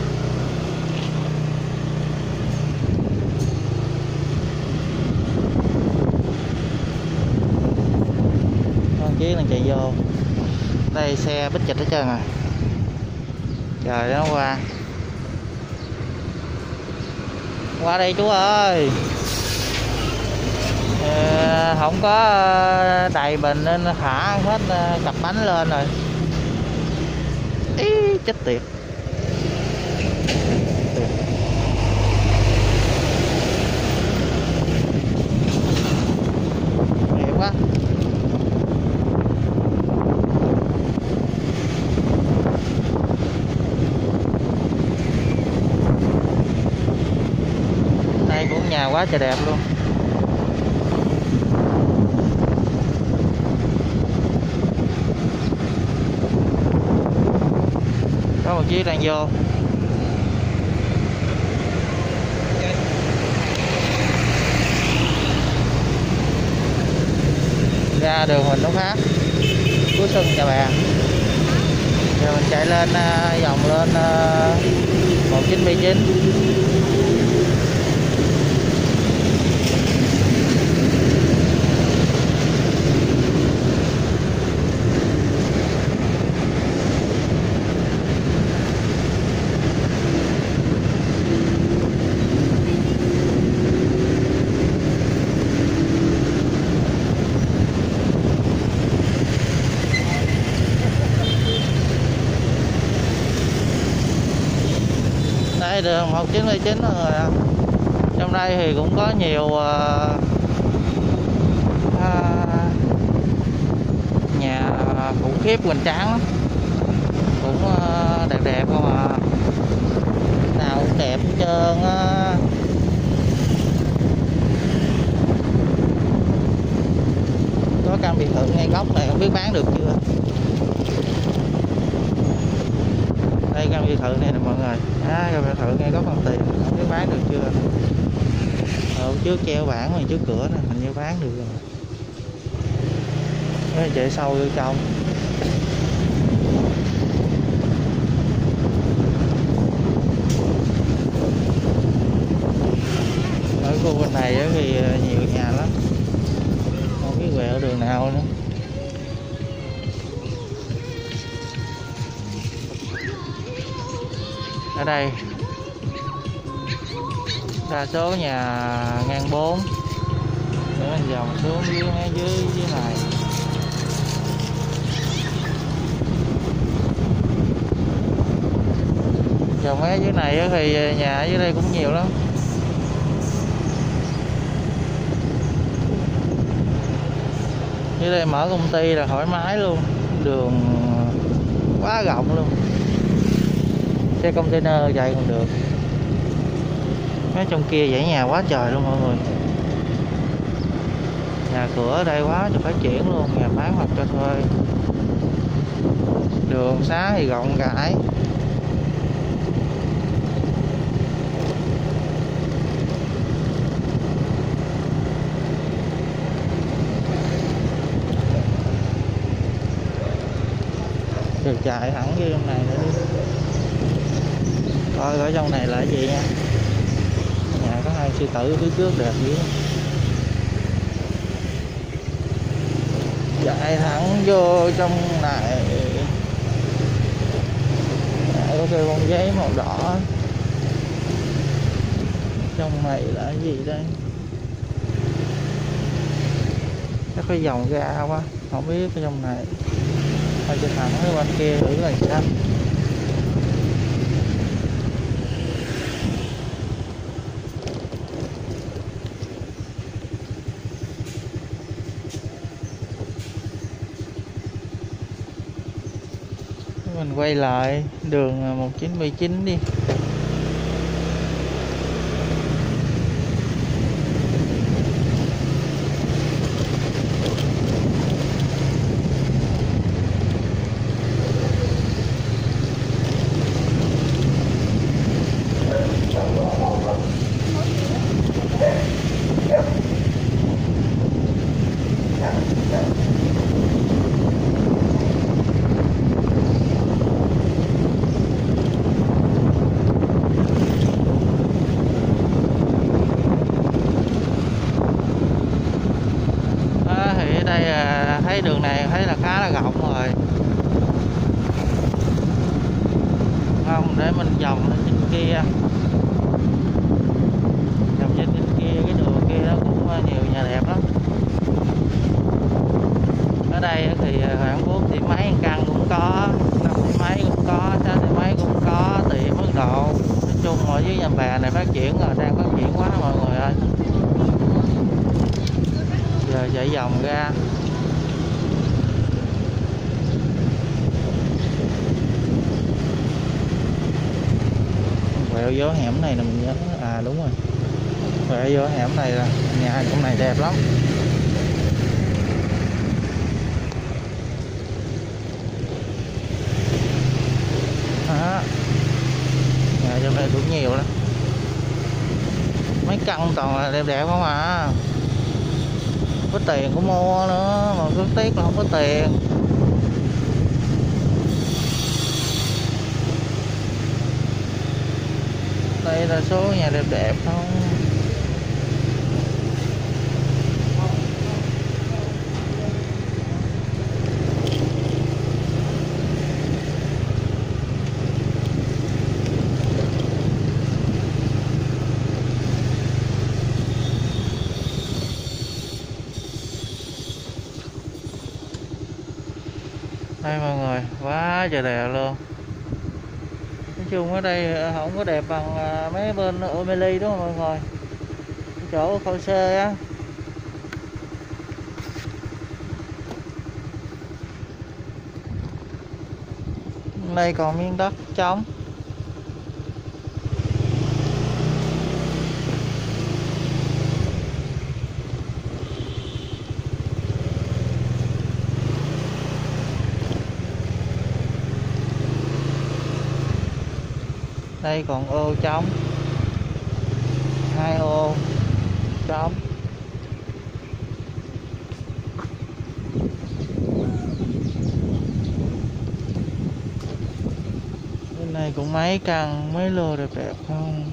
Con chiếc đang chạy vô đây, xe bít chịch hết trơn rồi, trời nó qua đây chú ơi. Không có đầy bình nên thả hết cặp bánh lên rồi. Ý chết tiệt. Đẹp quá. Đây cũng nhà quá trời đẹp luôn. Có một chiếc đang vô. Ra đường Huỳnh Tấn Phát, Phú Xuân Trà Bàng. Giờ mình chạy lên vòng lên 1979. Đây đường 1979 mọi người ạ. Trong đây thì cũng có nhiều nhà khủng khiếp hoành tráng lắm, cũng đẹp đẹp không à, nào cũng đẹp hết trơn á. Có căn biệt thự ngay góc này không biết bán được chưa. Đây căn biệt thự này nè mọi người, căn biệt thự ngay góc Phần Tiền, không biết bán được chưa. Trước treo bảng ngoài trước cửa nè, hình như bán được rồi. Nó chạy sâu vô trong. Ở khu bên này thì nhiều nhà lắm, không biết quẹo đường nào nữa. Ở đây đa số nhà ngang 4, để mình vòng xuống dưới này. Vòng mấy dưới này thì nhà ở dưới đây cũng nhiều lắm. Dưới đây mở công ty là thoải mái luôn, đường quá rộng luôn, xe container chạy còn được. Mấy trong kia dãy nhà quá trời luôn mọi người, nhà cửa ở đây quá trời phát triển luôn, nhà bán hoặc cho thuê. Đường xá thì rộng rãi. Được chạy thẳng vô trong này nữa đi. Coi ở trong này là cái gì nha. Nhà có hai sư tử phía trước đẹp dữ. Chạy thẳng vô trong này. Có cây bông giấy màu đỏ. Trong này là cái gì đây? Chắc cái dòng ga quá, không biết cái trong này. Thôi cho thẳng cái bên kia thử là sao. Mình quay lại đường 1979 đi. Thấy đường này thấy là khá là rộng rồi, không để mình vòng lên trên kia, vòng trên kia cái đường kia nó cũng nhiều nhà đẹp lắm. Ở đây thì khoảng 4 tỷ mấy căn cũng có, 5 tỷ mấy cũng có, 6 tỷ mấy cũng có, tùy mức độ. Nói chung ở dưới Nhà Bè này phát triển rồi, đang phát triển quá mọi người ơi. Giờ chạy vòng ra. Quẹo vô hẻm này là mình nhớ, à đúng rồi, quẹo vô hẻm này là nhà trong này đẹp lắm. Đó, nhà trong đây cũng nhiều lắm, mấy căn toàn là đẹp đẹp không à. Có tiền cũng mua nữa mà cứ tiếc là không có tiền. Đây là số nhà đẹp đẹp không. Đây mọi người, quá trời đẹp luôn. Nói chung ở đây không có đẹp bằng mấy bên O'Malley đúng không mọi người, chỗ Khâu Xê á. Đây còn miếng đất trống. Đây còn ô trống, 2 ô trống. Bên này cũng mấy căn, mấy lô đẹp đẹp không.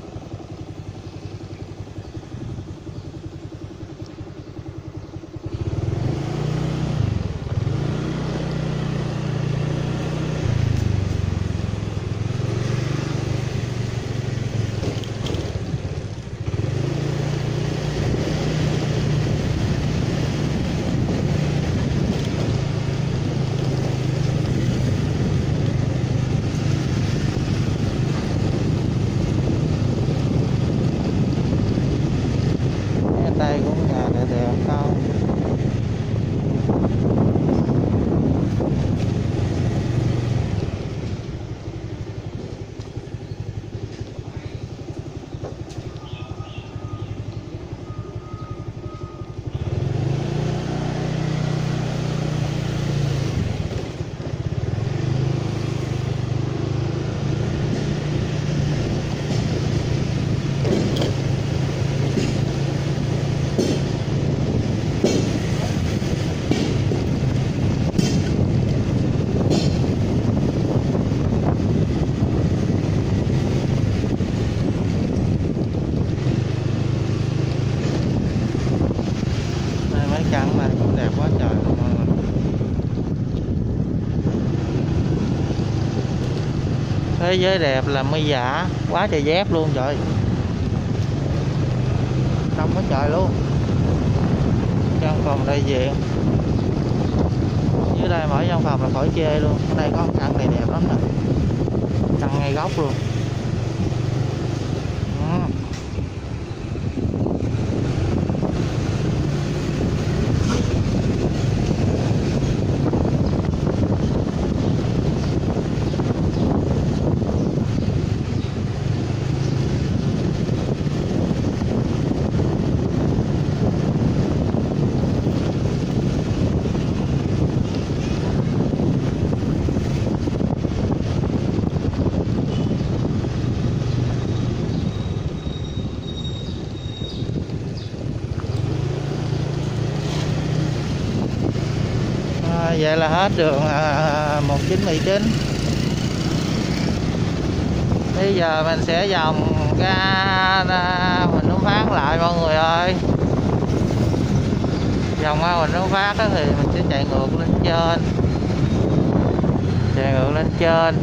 Đây cũng nhà đẹp đẹp không. Căn này cũng đẹp quá trời luôn mọi người. Thế giới đẹp là mây giả quá trời dép luôn trời. quá trời luôn. Văn phòng đại diện dưới đây, mỗi văn phòng là khỏi chê luôn. Ở đây có căn này đẹp lắm nè, căn ngay góc luôn. Vậy là hết đường 1919. Bây giờ mình sẽ vòng ra Huỳnh Tấn Phát lại mọi người ơi. Vòng qua Huỳnh Tấn Phát thì mình sẽ chạy ngược lên trên. Chạy ngược lên trên.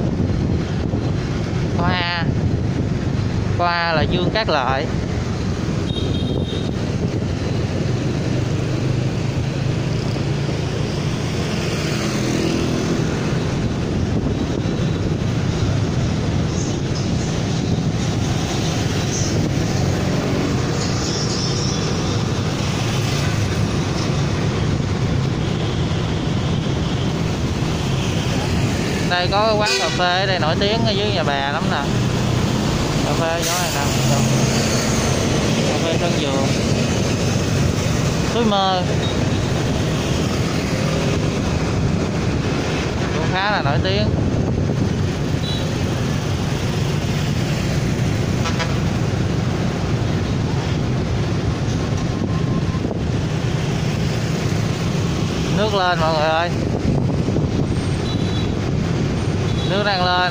Qua là Dương Cát Lợi. Đây có cái quán cà phê ở đây nổi tiếng ở dưới Nhà Bè lắm nè. Cà phê chỗ này nè, cà phê Tân Dược, Suối Mơ cũng khá là nổi tiếng. Nước lên mọi người ơi, nước đang lên.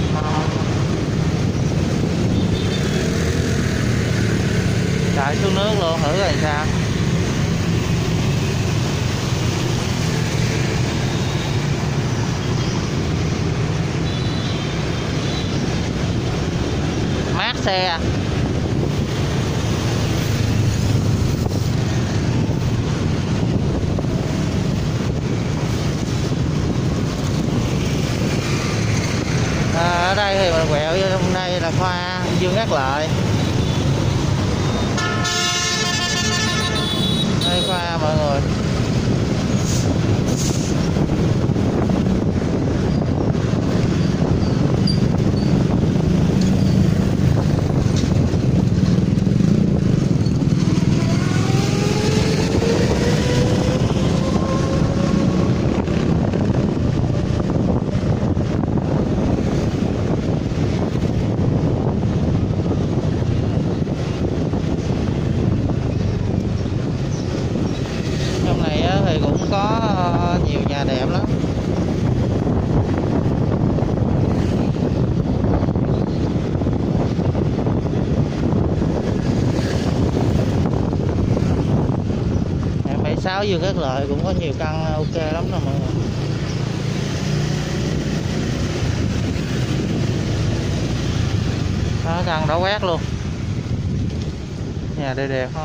Chạy xuống nước luôn thử rồi sao. Mát xe. Ở đây thì mình quẹo vô trong đây là khoa Dương Cát Lợi. Đây khoa mọi người. Thì cũng có nhiều nhà đẹp lắm. Hẻm 76 Dương Cát Lợi cũng có nhiều căn ok lắm nè mọi người. Đó, căn đỏ quét luôn. Nhà đây đẹp không?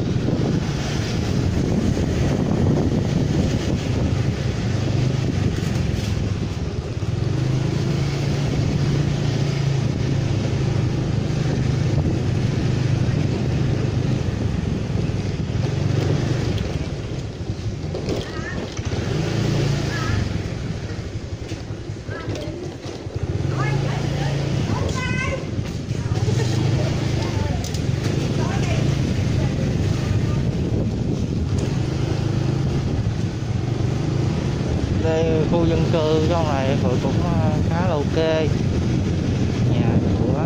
Đây khu dân cư trong này cũng khá là ok, nhà cửa.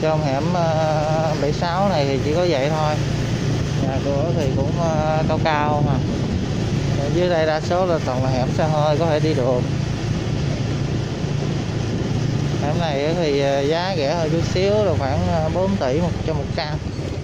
trong hẻm 76 này thì chỉ có vậy thôi. Nhà cửa thì cũng cao cao mà. Ở dưới đây đa số là toàn là hẻm xe hơi có thể đi được. Hẻm này thì giá rẻ hơn chút xíu là khoảng 4 tỷ cho một căn.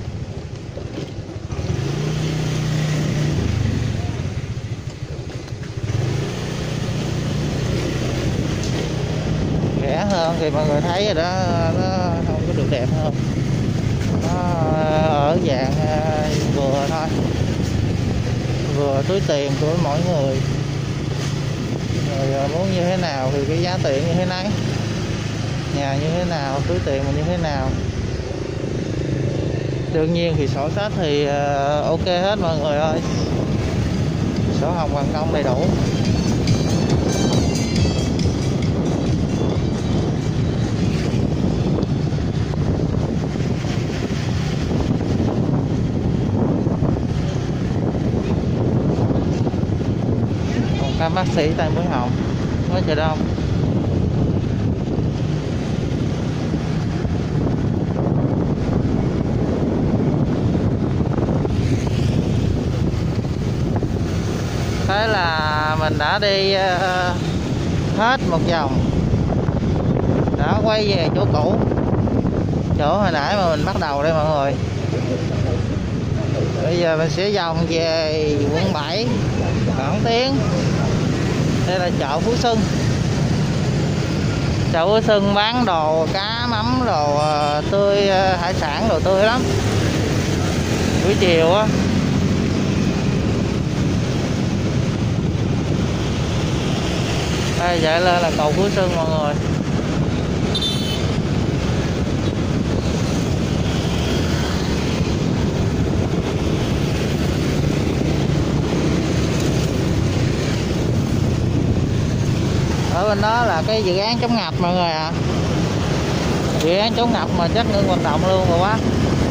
Rẻ hơn thì mọi người thấy rồi đó, nó không có được đẹp hơn. Nó ở dạng vừa thôi, vừa túi tiền của mỗi người. Rồi muốn như thế nào thì cái giá tiền như thế nấy, nhà như thế nào, túi tiền mình như thế nào. Đương nhiên thì sổ sách thì ok hết mọi người ơi, sổ hồng hoàn công đầy đủ. Còn các bác sĩ tại Mũi Hồng có chợ đông. Thế là mình đã đi hết một vòng, đã quay về chỗ cũ, chỗ hồi nãy mà mình bắt đầu đây mọi người. Bây giờ mình sẽ vòng về quận 7 khoảng tiếng. Đây là chợ Phú Xuân. Chợ Phú Xuân bán đồ cá mắm, đồ tươi, hải sản đồ tươi lắm. Buổi chiều á. Đây chạy lên là cầu Phú Xuân mọi người. Ở bên đó là cái dự án chống ngập mọi người ạ. Dự án chống ngập mà chắc ngưng hoạt động luôn rồi quá.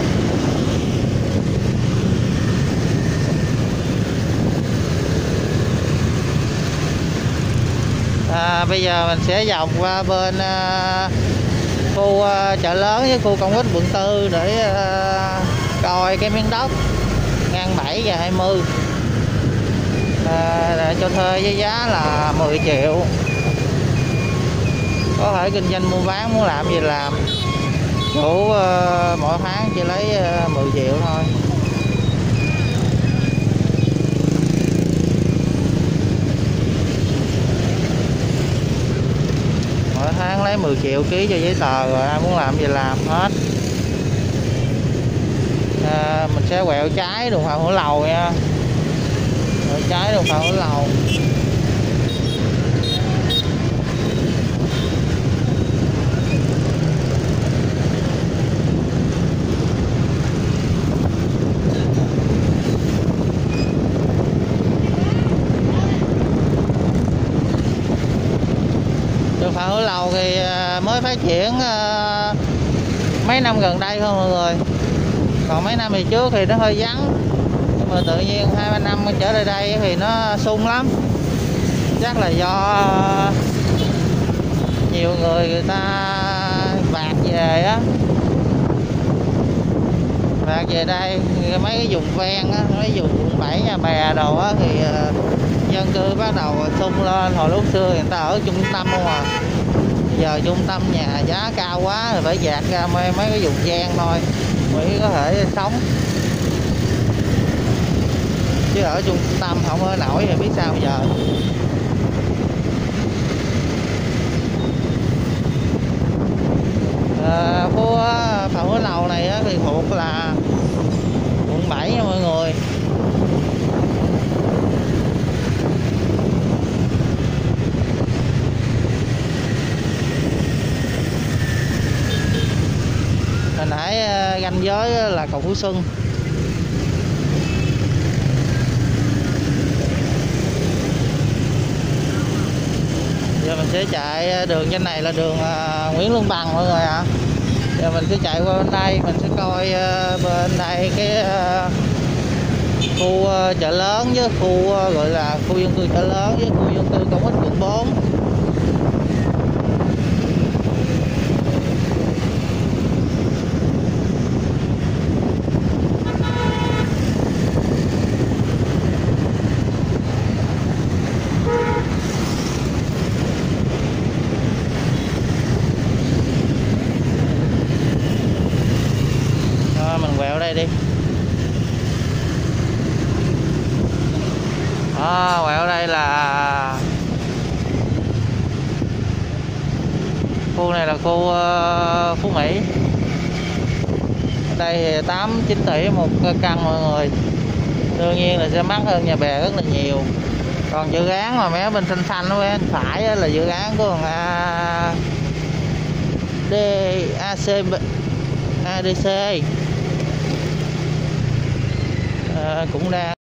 Bây giờ mình sẽ vòng qua bên khu chợ lớn với khu Công Ích quận 4 để coi cái miếng đất ngang 7 và 20 để cho thuê với giá là 10 triệu. Có thể kinh doanh mua bán, muốn làm gì làm. Chủ mỗi tháng chỉ lấy 10 triệu thôi. Mỗi tháng lấy 10 triệu ký cho giấy tờ, rồi ai muốn làm gì làm hết. Mình sẽ quẹo trái đường Phạm Hữu Lầu nha. Quẹo trái đường Phạm Hữu Lầu. Đường Phạm Hữu Lầu thì mới phát triển mấy năm gần đây thôi mọi người. Còn mấy năm thì trước thì nó hơi vắng. Nhưng mà tự nhiên 2-3 năm trở lại đây thì nó sung lắm. Chắc là do nhiều người ta vạc về á. Vạc về đây mấy cái vùng ven á, mấy vùng quận 7 Nhà Bè đồ á thì dân cư bắt đầu sung lên. Hồi lúc xưa người ta ở trung tâm không à. Giờ trung tâm nhà giá cao quá rồi phải dạt ra mấy cái vùng ven thôi mới có thể sống. Chứ ở trung tâm không ở nổi thì biết sao giờ. Khu Phạm Hữu Lầu này thì thuộc là quận 7 nha mọi người. Hồi nãy ranh giới là cầu Phú Xuân. Giờ mình sẽ chạy đường trên này là đường Nguyễn Lương Bằng mọi người ạ. Giờ mình sẽ chạy qua bên đây, mình sẽ coi bên đây cái khu chợ lớn với khu gọi là khu dân cư chợ lớn với khu dân cư Công Ích quận 4. quẹo đây đi. Quẹo đây là khu này là khu Phú Mỹ. Ở đây 8-9 tỷ một căn mọi người, đương nhiên là sẽ mắc hơn Nhà Bè rất là nhiều. Còn dự án mà mé bên xanh xanh bên phải là dự án của ADC cũng đang